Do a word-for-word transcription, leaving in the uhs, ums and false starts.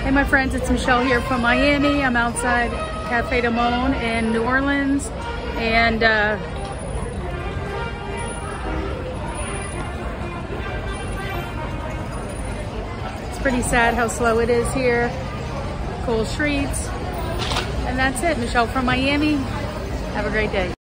Hey my friends, it's Michelle here from Miami. I'm outside Cafe du Monde in New Orleans, and uh, it's pretty sad how slow it is here. Cool streets. And that's it, Michelle from Miami. Have a great day.